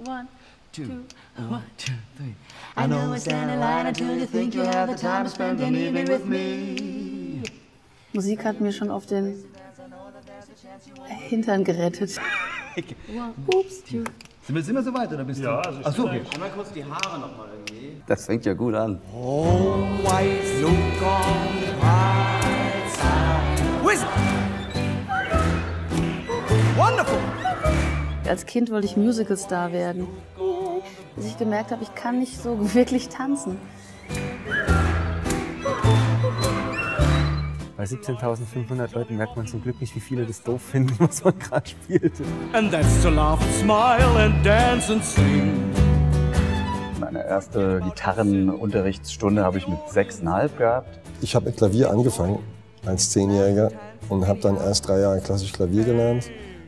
1, 2, 1, 2, 3. I know it's down the line until you think you have the time to spend an evening with me. Musik hat mir schon auf den Hintern gerettet. Ups. Sind wir so weit, oder bist du? Ja, also ich Achso, okay. Einmal kurz die Haare nochmal irgendwie. Das fängt ja gut an. Always look on the bright side. Wizard! Wonderful! Als Kind wollte ich Musicalstar werden. Bis ich gemerkt habe, ich kann nicht so wirklich tanzen. Bei 17.500 Leuten merkt man zum Glück nicht, wie viele das doof finden, was man gerade spielte. And that's to laugh and smile and dance and sing. Meine erste Gitarrenunterrichtsstunde habe ich mit 6,5 gehabt. Ich habe mit Klavier angefangen als 10-Jähriger und habe dann erst 3 Jahre klassisch Klavier gelernt.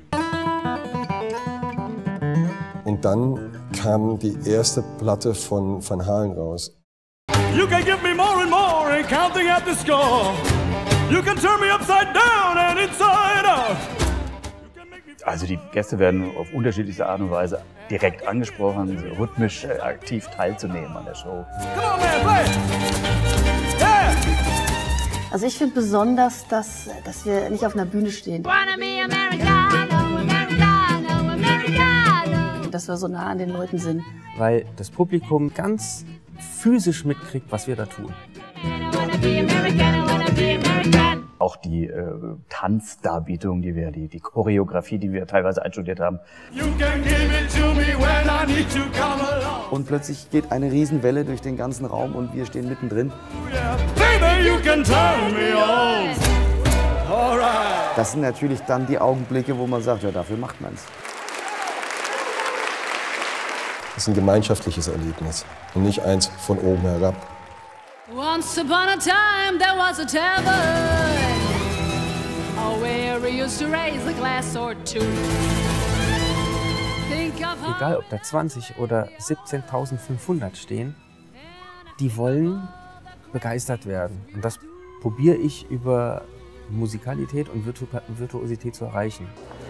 Und dann kam die erste Platte von Van Halen raus. You can give me more and more and counting at the score. You can turn me upside down and inside out. Also die Gäste werden auf unterschiedlichste Art und Weise direkt angesprochen, so rhythmisch aktiv teilzunehmen an der Show. Come on, man, play it. Yeah. Also ich finde besonders, dass wir nicht auf einer Bühne stehen. Dass wir so nah an den Leuten sind. Weil das Publikum ganz physisch mitkriegt, was wir da tun. Auch die Tanzdarbietung, die Choreografie, die wir teilweise einstudiert haben. Und plötzlich geht eine Riesenwelle durch den ganzen Raum und wir stehen mittendrin. Das sind natürlich dann die Augenblicke, wo man sagt, ja, dafür macht man es. Das ist ein gemeinschaftliches Erlebnis und nicht eins von oben herab. Once upon a time there was a tavern where we used to raise a glass or two. Egal, ob da 20 oder 17.500 stehen, die wollen begeistert werden. Und das probiere ich über Musikalität und Virtuosität zu erreichen.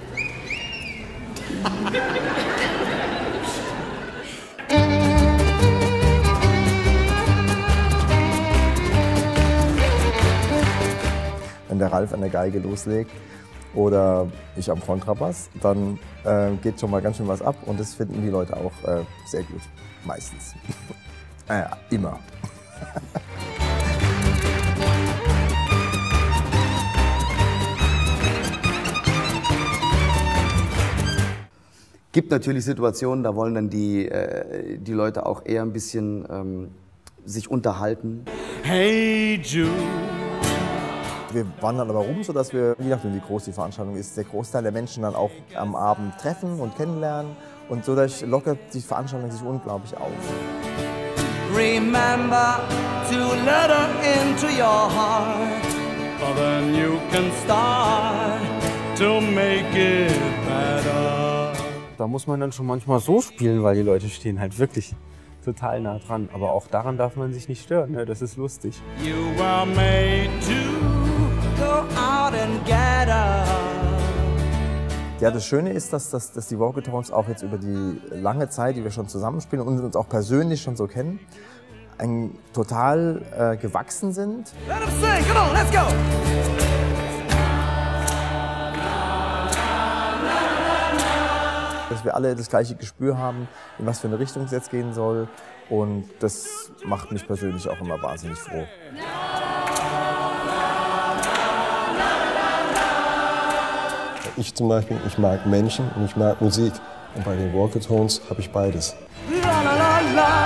Wenn der Ralf an der Geige loslegt oder ich am Kontrabass, dann geht schon mal ganz schön was ab und das finden die Leute auch sehr gut, meistens. Immer. Gibt natürlich Situationen, da wollen dann die Leute auch eher ein bisschen sich unterhalten. Hey Jude. Wir wandern aber rum, sodass wir, je nachdem wie groß die Veranstaltung ist, der Großteil der Menschen dann auch am Abend treffen und kennenlernen. Und so lockert die Veranstaltung sich unglaublich auf. Remember to let her into your heart. But then you can start to make it better. Da muss man dann schon manchmal so spielen, weil die Leute stehen halt wirklich total nah dran. Aber auch daran darf man sich nicht stören, ne? Das ist lustig. You were made to go out and get her. Ja, das Schöne ist, dass die Walkatones auch jetzt über die lange Zeit, die wir schon zusammenspielen und uns auch persönlich schon so kennen, total gewachsen sind. Let them sing, come on, let's go! Dass wir alle das gleiche Gespür haben, in was für eine Richtung es jetzt gehen soll. Und das macht mich persönlich auch immer wahnsinnig froh. Ich zum Beispiel, ich mag Menschen und ich mag Musik. Und bei den Walkatones habe ich beides. La, la, la, la.